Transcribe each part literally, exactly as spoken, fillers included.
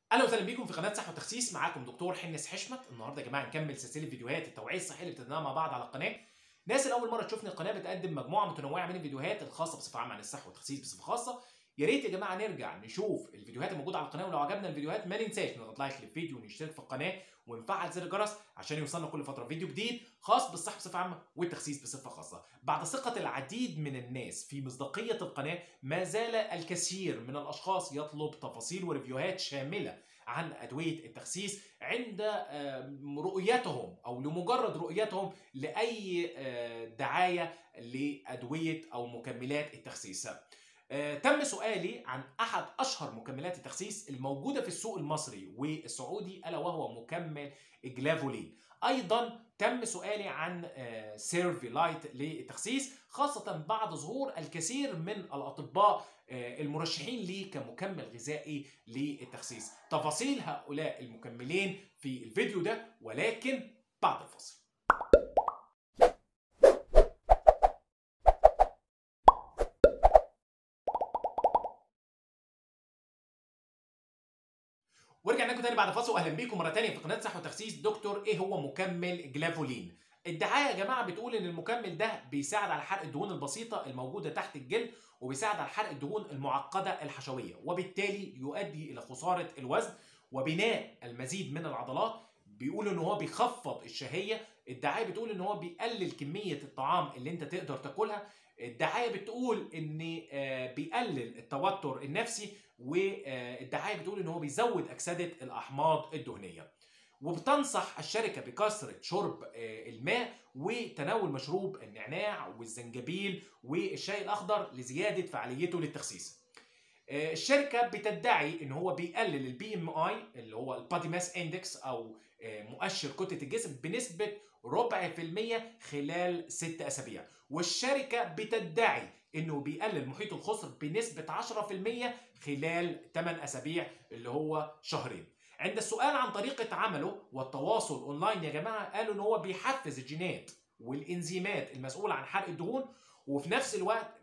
اهلا وسهلا بيكم في قناه صحه وتخسيس. معاكم دكتور حنس حشمت. النهارده يا جماعه نكمل سلسله فيديوهات التوعيه الصحيه اللي ابتديناها مع بعض على القناه. ناس اللي اول مره تشوفني القناه بتقدم مجموعه متنوعه من الفيديوهات الخاصه بصفه عامه عن الصحه والتخسيس بصفه خاصه. يا ريت يا جماعه نرجع نشوف الفيديوهات الموجوده على القناه، ولو عجبنا الفيديوهات ما ننساش نضغط لايك للفيديو ونشترك في القناه ونفعل زر الجرس عشان يوصلنا كل فتره فيديو جديد خاص بالصحه بصفه عامه والتخسيس بصفه خاصه. بعد ثقه العديد من الناس في مصداقيه القناه، ما زال الكثير من الاشخاص يطلب تفاصيل وريفيوهات شامله عن أدوية التخسيس عند رؤيتهم أو لمجرد رؤيتهم لأي دعاية لأدوية أو مكملات التخسيس. تم سؤالي عن أحد أشهر مكملات التخسيس الموجودة في السوق المصري والسعودي، ألا وهو مكمل جلافولين. أيضا تم سؤالي عن سيرفي لايت للتخسيس، خاصة بعد ظهور الكثير من الأطباء المرشحين ليه كمكمل غذائي للتخسيس. تفاصيل هؤلاء المكملين في الفيديو ده، ولكن بعد الفاصل. ورجعنا لكم تاني بعد فاصل، واهلا بيكم مره تانيه في قناه صحه وتخسيس. دكتور ايه هو مكمل جلافولين؟ الدعايه يا جماعه بتقول ان المكمل ده بيساعد على حرق الدهون البسيطه الموجوده تحت الجلد، وبيساعد على حرق الدهون المعقده الحشويه، وبالتالي يؤدي الى خساره الوزن وبناء المزيد من العضلات. بيقول ان هو بيخفض الشهيه. الدعايه بتقول ان هو بيقلل كميه الطعام اللي انت تقدر تاكلها. الدعايه بتقول ان بيقلل التوتر النفسي، والدعايه بتقول ان هو بيزود اكسده الاحماض الدهنيه. وبتنصح الشركه بكثره شرب الماء وتناول مشروب النعناع والزنجبيل والشاي الاخضر لزياده فعاليته للتخسيس. الشركه بتدعي ان هو بيقلل البي ام اي اللي هو البادي ماس اندكس او مؤشر كتله الجسم بنسبه ربع في المية خلال ست اسابيع، والشركه بتدعي انه بيقلل محيط الخصر بنسبه عشرة في المية خلال ثمانية اسابيع اللي هو شهرين. عند السؤال عن طريقه عمله والتواصل اونلاين يا جماعه، قالوا ان هو بيحفز الجينات والانزيمات المسؤوله عن حرق الدهون، وفي نفس الوقت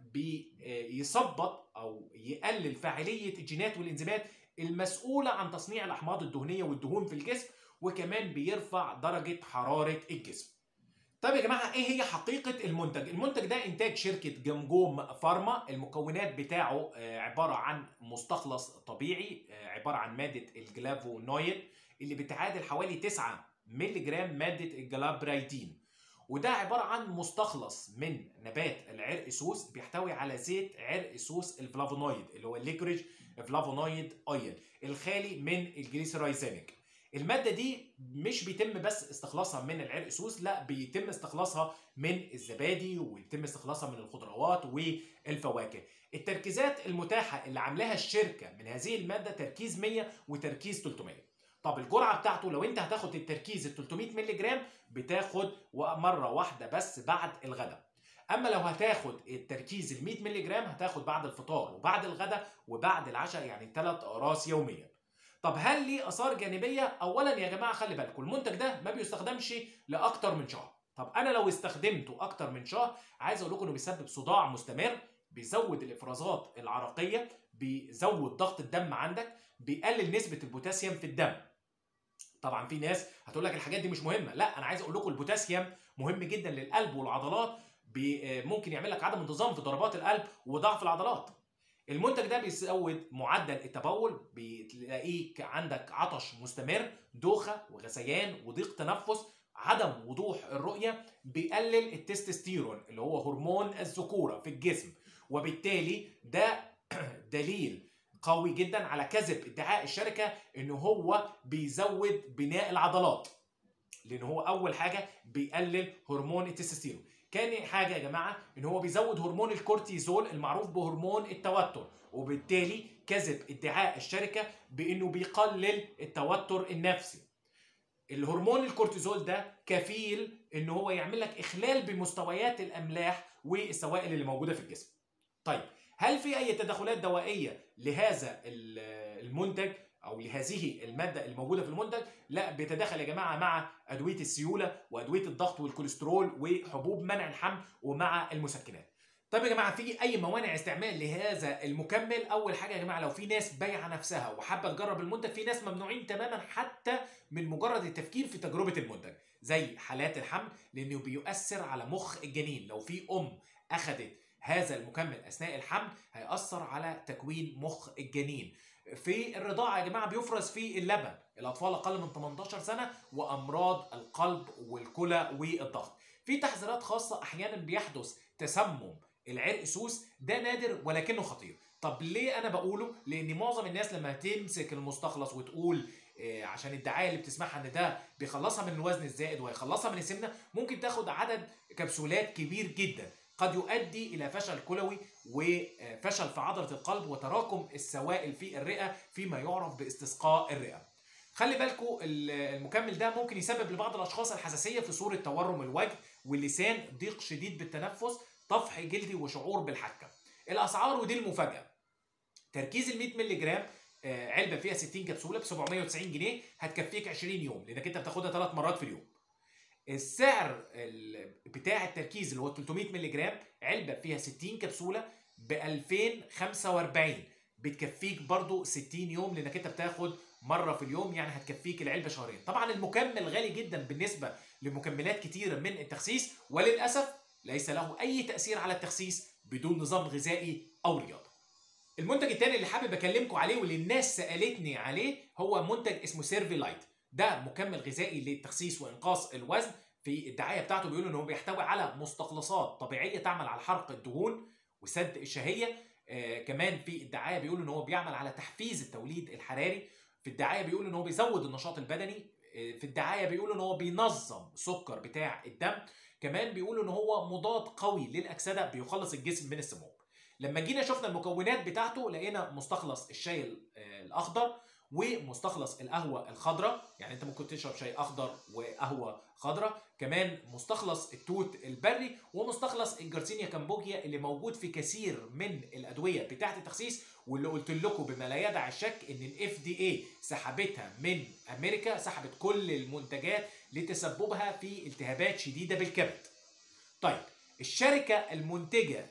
بيثبط او يقلل فاعليه الجينات والانزيمات المسؤوله عن تصنيع الاحماض الدهنيه والدهون في الجسم، وكمان بيرفع درجه حراره الجسم. طيب يا جماعه، ايه هي حقيقه المنتج؟ المنتج ده انتاج شركه جمجوم فارما. المكونات بتاعه عباره عن مستخلص طبيعي عباره عن ماده الجلافونويد اللي بتعادل حوالي تسعة مللي جرام ماده الجلابرايدين، وده عباره عن مستخلص من نبات العرق سوس بيحتوي على زيت عرق سوس الفلافونويد اللي هو الليكوريج فلافونويد اويل الخالي من الجليسرايزينيك. الماده دي مش بيتم بس استخلاصها من العرق سوس، لا بيتم استخلاصها من الزبادي ويتم استخلاصها من الخضروات والفواكه. التركيزات المتاحه اللي عاملاها الشركه من هذه الماده تركيز مية وتركيز ثلاثمية. طب الجرعه بتاعته، لو انت هتاخد التركيز ال ثلاثمية مللي جرام بتاخد مره واحده بس بعد الغداء. اما لو هتاخد التركيز ال مية مللي جرام هتاخد بعد الفطار وبعد الغداء وبعد العشاء، يعني ثلاث اقراص يوميا. طب هل ليه اثار جانبيه؟ اولا يا جماعه خلي بالكم المنتج ده ما بيستخدمش لاكتر من شهر. طب انا لو استخدمته اكتر من شهر عايز اقول لكم انه بيسبب صداع مستمر، بيزود الافرازات العرقيه، بيزود ضغط الدم عندك، بيقلل نسبه البوتاسيوم في الدم. طبعا في ناس هتقول لك الحاجات دي مش مهمه، لا انا عايز اقول لكم البوتاسيوم مهم جدا للقلب والعضلات، ممكن يعمل لك عدم انتظام في ضربات القلب وضعف العضلات. المنتج ده بيزود معدل التبول، بتلاقيك عندك عطش مستمر، دوخه وغثيان وضيق تنفس، عدم وضوح الرؤيه، بيقلل التستوستيرون اللي هو هرمون الذكوره في الجسم، وبالتالي ده دليل قوي جدا على كذب ادعاء الشركه ان هو بيزود بناء العضلات، لان هو اول حاجه بيقلل هرمون التستوستيرون. كان حاجه يا جماعه ان هو بيزود هرمون الكورتيزول المعروف بهرمون التوتر، وبالتالي كذب ادعاء الشركه بانه بيقلل التوتر النفسي. الهرمون الكورتيزول ده كفيل ان هو يعمل لك اخلال بمستويات الاملاح والسوائل اللي موجوده في الجسم. طيب هل في اي تدخلات دوائيه لهذا المنتج او لهذه الماده الموجوده في المنتج؟ لا، بيتداخل يا جماعه مع ادويه السيوله وادويه الضغط والكوليسترول وحبوب منع الحمل ومع المسكنات. طيب يا جماعه، في اي موانع استعمال لهذا المكمل؟ اول حاجه يا جماعه، لو في ناس بايعه نفسها وحابه تجرب المنتج، في ناس ممنوعين تماما حتى من مجرد التفكير في تجربه المنتج، زي حالات الحمل، لانه بيؤثر على مخ الجنين. لو في ام اخذت هذا المكمل اثناء الحمل هيأثر على تكوين مخ الجنين. في الرضاعه يا جماعه بيفرز في اللبن الاطفال اقل من تمنتاشر سنه، وامراض القلب والكلى والضغط. في تحذيرات خاصه، احيانا بيحدث تسمم العرق سوس، ده نادر ولكنه خطير. طب ليه انا بقوله؟ لان معظم الناس لما تمسك المستخلص وتقول إيه عشان الدعايه اللي بتسمعها ان ده بيخلصها من الوزن الزائد وهيخلصها من السمنه، ممكن تاخد عدد كبسولات كبير جدا قد يؤدي الى فشل كلوي وفشل في عضله القلب وتراكم السوائل في الرئه فيما يعرف باستسقاء الرئه. خلي بالكم المكمل ده ممكن يسبب لبعض الاشخاص الحساسيه في صوره تورم الوجه واللسان، ضيق شديد بالتنفس، طفح جلدي وشعور بالحكه. الاسعار ودي المفاجاه، تركيز ال مية مللي جرام علبه فيها ستين كبسوله ب سبعمية وتسعين جنيه، هتكفيك عشرين يوم لانك انت بتاخدها ثلاث مرات في اليوم. السعر بتاع التركيز اللي هو تلتمية مللي جرام علبه فيها ستين كبسوله ب ألفين وخمسة وأربعين، بتكفيك برضو ستين يوم لانك انت بتاخد مره في اليوم، يعني هتكفيك العلبه شهرين. طبعا المكمل غالي جدا بالنسبه لمكملات كتيره من التخسيس، وللاسف ليس له اي تاثير على التخسيس بدون نظام غذائي او رياضه. المنتج الثاني اللي حابب اكلمكم عليه واللي الناس سالتني عليه هو منتج اسمه سيرفي لايت. ده مكمل غذائي للتخسيس وانقاص الوزن. في الدعايه بتاعته بيقولوا ان هو بيحتوي على مستخلصات طبيعيه تعمل على حرق الدهون وسد الشهيه. آه كمان في الدعايه بيقولوا ان هو بيعمل على تحفيز التوليد الحراري. في الدعايه بيقولوا ان هو بيزود النشاط البدني. آه في الدعايه بيقولوا ان هو بينظم السكر بتاع الدم. كمان بيقولوا ان هو مضاد قوي للاكسده، بيخلص الجسم من السموم. لما جينا شفنا المكونات بتاعته لقينا مستخلص الشاي الاخضر ومستخلص القهوه الخضراء، يعني انت ممكن تشرب شاي اخضر وقهوه خضراء. كمان مستخلص التوت البري ومستخلص الجارسينيا كامبوجيا اللي موجود في كثير من الادويه بتاعه التخسيس، واللي قلت لكم بما لا يدع الشك ان الاف دي اي سحبتها من امريكا، سحبت كل المنتجات لتسببها في التهابات شديده بالكبد. طيب الشركة المنتجة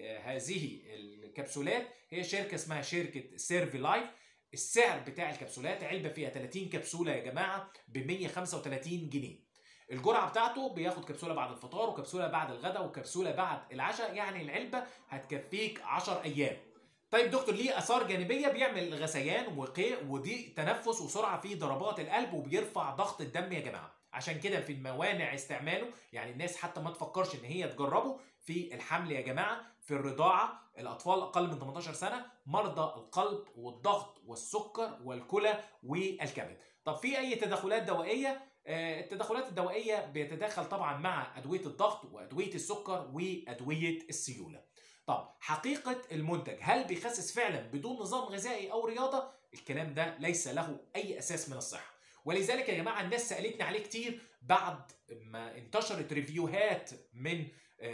لهذه الكبسولات هي شركة اسمها شركة سيرفي لايف. السعر بتاع الكبسولات علبة فيها تلاتين كبسولة يا جماعة ب مية وخمسة وتلاتين جنيه. الجرعة بتاعته بياخد كبسولة بعد الفطار وكبسولة بعد الغداء وكبسولة بعد العشاء، يعني العلبة هتكفيك عشر أيام. طيب دكتور، ليه آثار جانبية؟ بيعمل غثيان وقيء وضيق تنفس وسرعة في ضربات القلب وبيرفع ضغط الدم يا جماعة. عشان كده في الموانع استعماله، يعني الناس حتى ما تفكرش ان هي تجربه في الحمل يا جماعه، في الرضاعه، الاطفال اقل من تمنتاشر سنه، مرضى القلب والضغط والسكر والكلى والكبد. طب في اي تدخلات دوائيه؟ آه التدخلات الدوائيه بيتداخل طبعا مع ادويه الضغط وادويه السكر وادويه السيوله. طب حقيقه المنتج، هل بيخسس فعلا بدون نظام غذائي او رياضه؟ الكلام ده ليس له اي اساس من الصحه، ولذلك يا جماعه الناس سالتني عليه كتير بعد ما انتشرت ريفيوهات من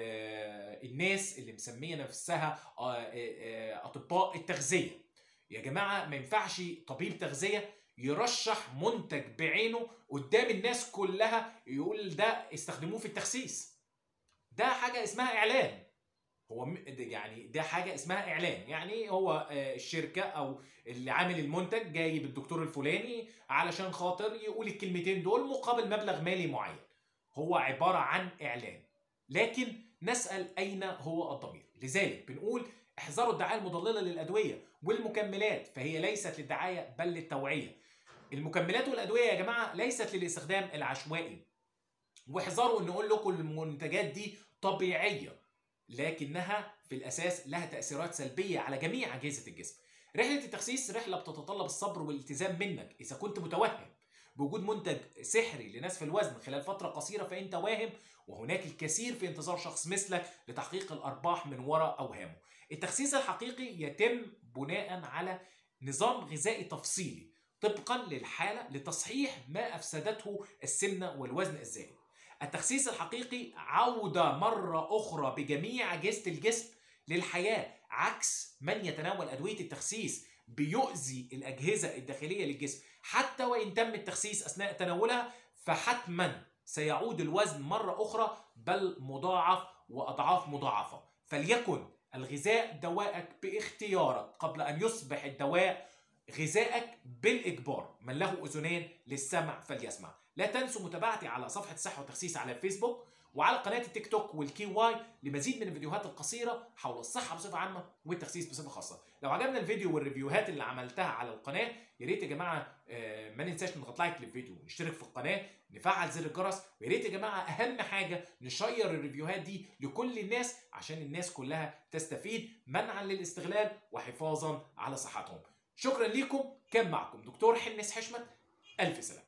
آه الناس اللي مسميه نفسها آه آه اطباء التغذيه. يا جماعه ما ينفعش طبيب تغذيه يرشح منتج بعينه قدام الناس كلها يقول ده استخدموه في التخسيس. ده حاجه اسمها اعلان. هو يعني ده حاجه اسمها اعلان، يعني هو الشركه او اللي عامل المنتج جايب الدكتور الفلاني علشان خاطر يقول الكلمتين دول مقابل مبلغ مالي معين. هو عباره عن اعلان، لكن نسال اين هو الضمير؟ لذلك بنقول احذروا الدعايه المضلله للادويه والمكملات، فهي ليست للدعايه بل للتوعيه. المكملات والادويه يا جماعه ليست للاستخدام العشوائي، واحذروا ان نقول لكم المنتجات دي طبيعيه، لكنها في الأساس لها تأثيرات سلبية على جميع أجهزة الجسم. رحلة التخسيس رحلة بتتطلب الصبر والالتزام منك. إذا كنت متوهم بوجود منتج سحري لنسف الوزن خلال فترة قصيرة فأنت واهم، وهناك الكثير في انتظار شخص مثلك لتحقيق الأرباح من وراء أوهامه. التخسيس الحقيقي يتم بناء على نظام غذائي تفصيلي طبقا للحالة لتصحيح ما أفسدته السمنة والوزن الزائد. التخسيس الحقيقي عودة مرة أخرى بجميع أجهزة الجسم للحياة، عكس من يتناول أدوية التخسيس بيؤذي الأجهزة الداخلية للجسم. حتى وإن تم التخسيس أثناء تناولها فحتما سيعود الوزن مرة أخرى، بل مضاعف وأضعاف مضاعفة. فليكن الغذاء دواءك باختيارك قبل أن يصبح الدواء غذائك بالإجبار. من له أذنان للسمع فليسمع. لا تنسوا متابعتي على صفحة صحة وتخسيس على الفيسبوك وعلى قناة التيك توك والكي واي لمزيد من الفيديوهات القصيرة حول الصحة بصفة عامة والتخسيس بصفة خاصة. لو عجبنا الفيديو والريفيوهات اللي عملتها على القناة يا ريت يا جماعة ما ننساش نضغط لايك للفيديو، نشترك في القناة، نفعل زر الجرس، ويا ريت يا جماعة أهم حاجة نشير الريفيوهات دي لكل الناس عشان الناس كلها تستفيد منعا للاستغلال وحفاظا على صحتهم. شكرا لكم. كان معكم دكتور حنس حشمت. ألف سلامة.